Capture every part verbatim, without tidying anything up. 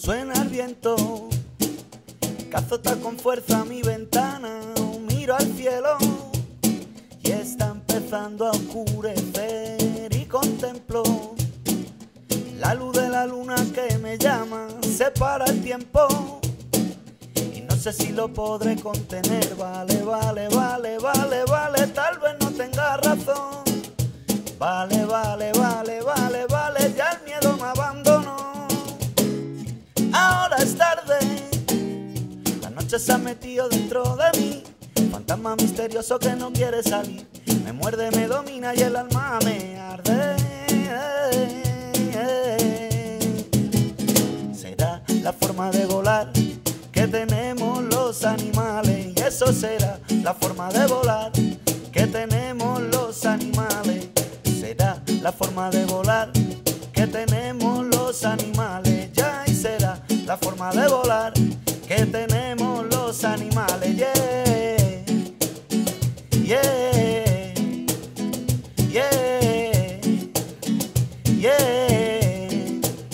suena el viento, que azota con fuerza mi ventana. Miro al cielo y está empezando a oscurecer y contemplo la luz de la luna que me llama. Separa el tiempo y no sé si lo podré contener. Vale, vale, vale, vale, vale, tal vez no tenga razón. Vale, vale, vale, vale, vale, ya el miedo me abandonó. Ahora es tarde, la noche se ha metido dentro de mí, fantasma misterioso que no quiere salir. Me muerde, me domina y el alma me arde. Será la forma de volar que tenemos los animales, y eso será la forma de volar que tenemos los animales. Será la forma de volar que tenemos los animales, ya, y será la forma de volar que tenemos los animales. Yeah, yeah, yeah, yeah.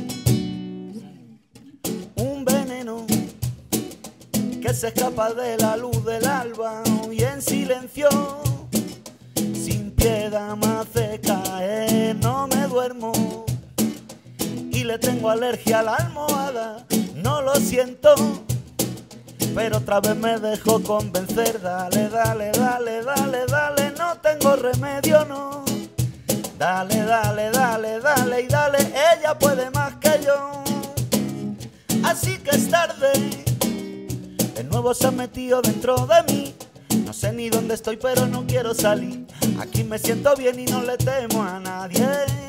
Un veneno que se escapa de la luz del alba y en silencio sin piedad me hace caer. No me duermo y le tengo alergia a la almohada. No lo siento, pero otra vez me dejo convencer. Dale, dale, dale, dale, dale, no tengo remedio, no. Dale, dale, dale, dale y dale, ella puede más que yo. Así que es tarde, de nuevo se ha metido dentro de mí. No sé ni dónde estoy, pero no quiero salir. Aquí me siento bien y no le temo a nadie.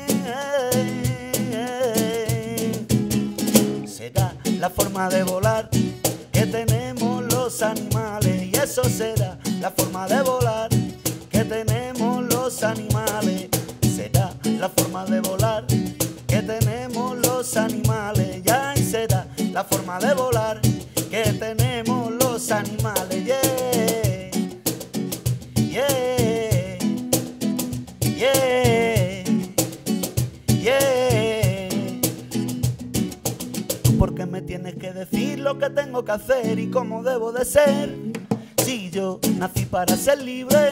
Será la forma de volar que tenemos los animales, y eso será la forma de volar que tenemos los animales. Será la forma de volar que tenemos los animales, ya, y será la forma de volar que tenemos los animales. Yeah, yeah, yeah, yeah. ¿Tú por qué me tienes que decir lo que tengo que hacer y cómo debo de ser? Si yo nací para ser libre.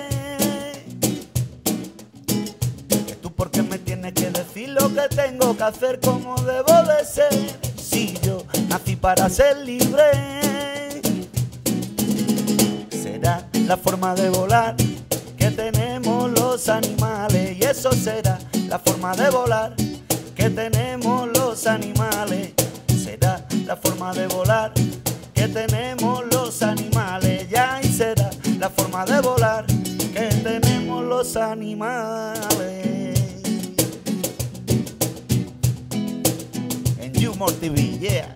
¿Tú por qué me tienes que decir lo que tengo que hacer, cómo debo de ser? Si yo nací para ser libre. Será la forma de volar que tenemos los animales, y eso será la forma de volar que tenemos los animales. Será la forma de volar que tenemos los animales, ya, y será la forma de volar que tenemos los animales. En Humor T V, yeah.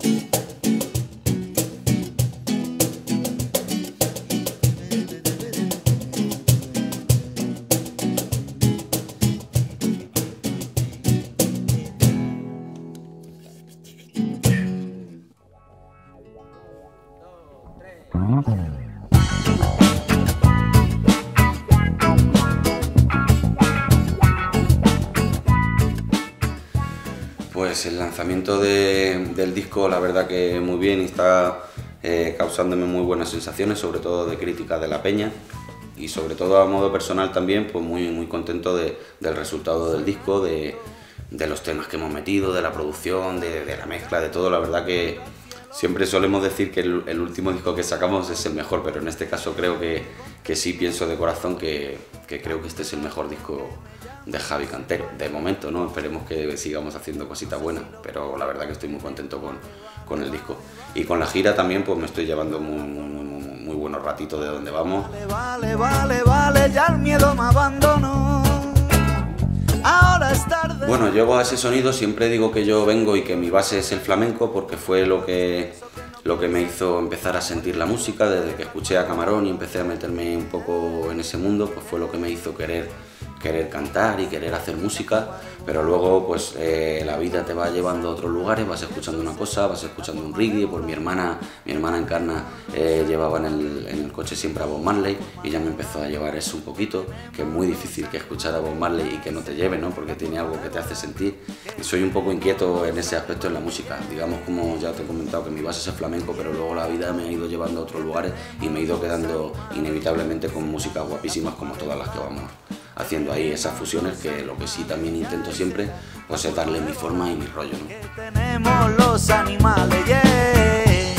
Pues el lanzamiento de, del disco, la verdad que muy bien, y está eh, causándome muy buenas sensaciones, sobre todo de crítica de la peña, y sobre todo a modo personal también, pues muy, muy contento de, del resultado del disco, de, de los temas que hemos metido, de la producción, de, de la mezcla, de todo. La verdad que siempre solemos decir que el, el último disco que sacamos es el mejor, pero en este caso creo que, que sí, pienso de corazón que, que creo que este es el mejor disco de Javi Cantero, de momento, ¿no? Esperemos que sigamos haciendo cositas buenas, pero la verdad que estoy muy contento con, con el disco. Y con la gira también, pues me estoy llevando muy, muy, muy, muy buenos ratitos de donde vamos. Vale, vale, vale, ya el miedo me abandonó. Ahora es tarde. Bueno, llego a ese sonido, siempre digo que yo vengo y que mi base es el flamenco, porque fue lo que, lo que me hizo empezar a sentir la música. Desde que escuché a Camarón y empecé a meterme un poco en ese mundo, pues fue lo que me hizo querer querer cantar y querer hacer música, pero luego pues eh, la vida te va llevando a otros lugares, vas escuchando una cosa, vas escuchando un reggae. Pues mi hermana, mi hermana Encarna eh, llevaba en el, en el coche siempre a Bob Marley y ya me empezó a llevar eso un poquito, que es muy difícil que escuchar a Bob Marley y que no te lleve, ¿no? Porque tiene algo que te hace sentir. Y soy un poco inquieto en ese aspecto en la música, digamos, como ya te he comentado, que mi base es el flamenco, pero luego la vida me ha ido llevando a otros lugares y me he ido quedando inevitablemente con músicas guapísimas como todas las que vamos haciendo ahí, esas fusiones, que lo que sí también intento siempre pues es darle mi forma y mi rollo, ¿no? Que tenemos los animales, yeah,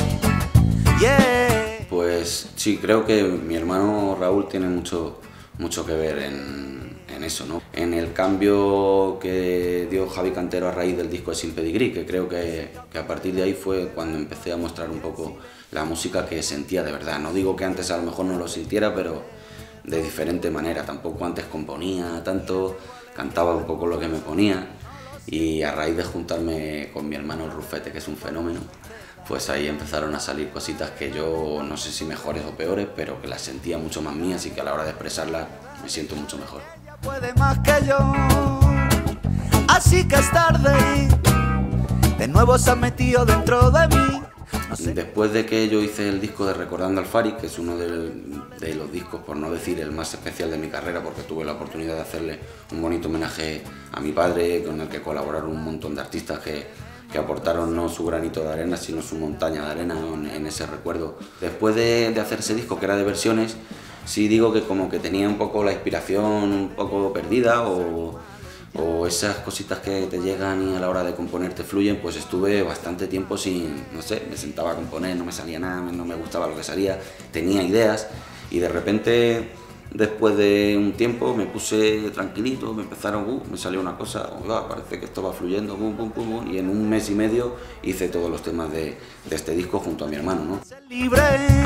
yeah. Pues sí, creo que mi hermano Raúl tiene mucho, mucho que ver en, en eso, ¿no? En el cambio que dio Javi Cantero a raíz del disco de Sin Pedigrí, que creo que, que a partir de ahí fue cuando empecé a mostrar un poco la música que sentía de verdad. No digo que antes a lo mejor no lo sintiera, pero de diferente manera. Tampoco antes componía tanto, cantaba un poco lo que me ponía, y a raíz de juntarme con mi hermano el Rufete, que es un fenómeno, pues ahí empezaron a salir cositas que yo no sé si mejores o peores, pero que las sentía mucho más mías y que a la hora de expresarlas me siento mucho mejor. Ella puede más que yo, así que es tarde, de nuevo se ha metido dentro de mí. No sé. Después de que yo hice el disco de Recordando al Fari, que es uno de, de los discos, por no decir el más especial de mi carrera, porque tuve la oportunidad de hacerle un bonito homenaje a mi padre, con el que colaboraron un montón de artistas que, que aportaron no su granito de arena, sino su montaña de arena en, en ese recuerdo. Después de, de hacer ese disco, que era de versiones, sí digo que como que tenía un poco la inspiración un poco perdida, o... o esas cositas que te llegan y a la hora de componer te fluyen. Pues estuve bastante tiempo sin, no sé, me sentaba a componer, no me salía nada, no me gustaba lo que salía, tenía ideas, y de repente, después de un tiempo, me puse tranquilito, me empezaron, uh, me salió una cosa, oh, parece que esto va fluyendo, pum, pum, pum, pum, y en un mes y medio hice todos los temas de, de este disco junto a mi hermano, ¿no? Ser libre.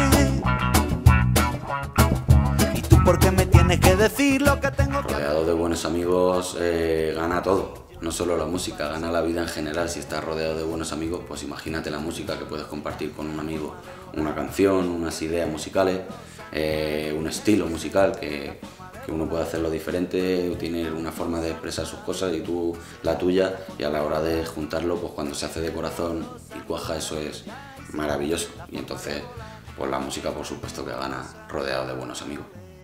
Porque me tienes que decir lo que tengo que... Rodeado de buenos amigos eh, gana todo, no solo la música, gana la vida en general. Si estás rodeado de buenos amigos, pues imagínate la música que puedes compartir con un amigo, una canción, unas ideas musicales, eh, un estilo musical que, que uno puede hacerlo diferente, tiene una forma de expresar sus cosas y tú la tuya, y a la hora de juntarlo, pues cuando se hace de corazón y cuaja, eso es maravilloso. Y entonces, pues la música por supuesto que gana rodeado de buenos amigos.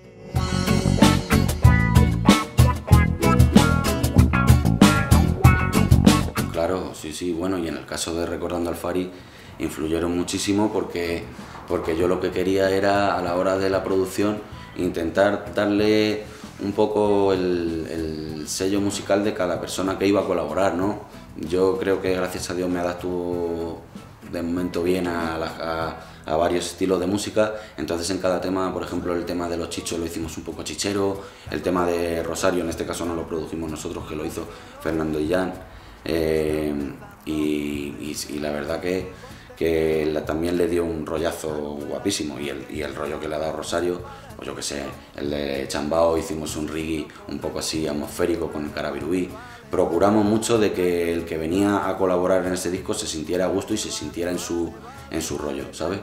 Claro, sí, sí, bueno, y en el caso de Recordando al Fari influyeron muchísimo porque, porque yo lo que quería era, a la hora de la producción, intentar darle un poco el, el sello musical de cada persona que iba a colaborar, ¿no? Yo creo que gracias a Dios me adapto de momento bien a, la, a, a varios estilos de música. Entonces en cada tema, por ejemplo el tema de Los Chichos lo hicimos un poco chichero, el tema de Rosario en este caso no lo produjimos nosotros, que lo hizo Fernando Illán, eh, y, y, y la verdad que, que la, también le dio un rollazo guapísimo, y el, y el rollo que le ha dado Rosario, pues yo que sé, el de Chambao hicimos un reggae un poco así atmosférico con el Carabirubí. Procuramos mucho de que el que venía a colaborar en ese disco se sintiera a gusto y se sintiera en su, en su rollo, ¿sabes?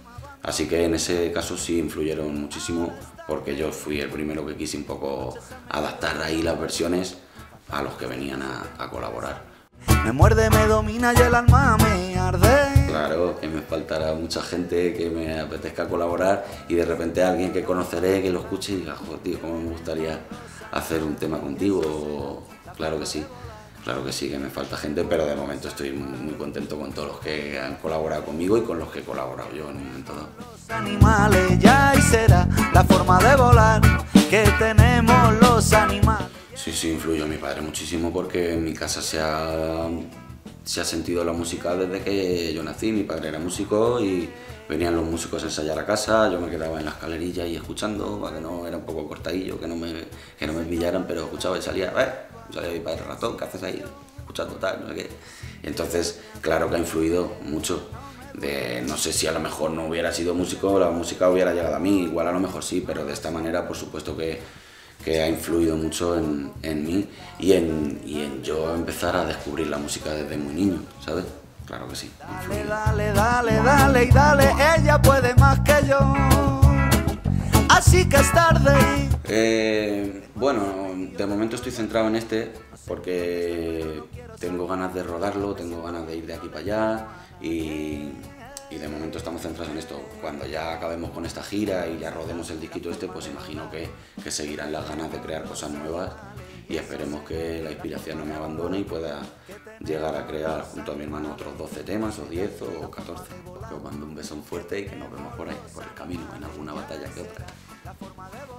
Así que en ese caso sí influyeron muchísimo, porque yo fui el primero que quise un poco adaptar ahí las versiones a los que venían a, a colaborar. Me muerde, me domina y el alma me arde. Claro, que me faltará mucha gente que me apetezca colaborar y de repente alguien que conoceré, que lo escuche y diga, joder, tío, cómo me gustaría hacer un tema contigo. Claro que sí, claro que sí, que me falta gente, pero de momento estoy muy contento con todos los que han colaborado conmigo y con los que he colaborado yo en un momento dado. Los animales ya y será la forma de volar que tenemos los animales. Sí, sí, influyó a mi padre muchísimo, porque en mi casa se ha, se ha sentido la música desde que yo nací. Mi padre era músico y venían los músicos a ensayar a casa, yo me quedaba en la escalerilla y escuchando, para que no era un poco cortadillo, que no me, que no me pillaran, pero escuchaba y salía, eh, salía mi padre, ratón, ¿qué haces ahí? Escuchando tal, no sé qué. Y entonces, claro que ha influido mucho. De, no sé si a lo mejor no hubiera sido músico, la música hubiera llegado a mí, igual a lo mejor sí, pero de esta manera por supuesto que, que ha influido mucho en, en mí y en, y en yo empezar a descubrir la música desde muy niño, ¿sabes? Claro que sí. Dale, dale, dale, dale y dale, ella puede más que yo, así que es tarde. Eh, Bueno, de momento estoy centrado en este porque tengo ganas de rodarlo, tengo ganas de ir de aquí para allá y, y de momento estamos centrados en esto. Cuando ya acabemos con esta gira y ya rodemos el disquito este, pues imagino que, que seguirán las ganas de crear cosas nuevas y esperemos que la inspiración no me abandone y pueda llegar a crear junto a mi hermano otros doce temas o diez o catorce. Os mando un besón fuerte y que nos vemos por ahí, por el camino, en alguna batalla que otra.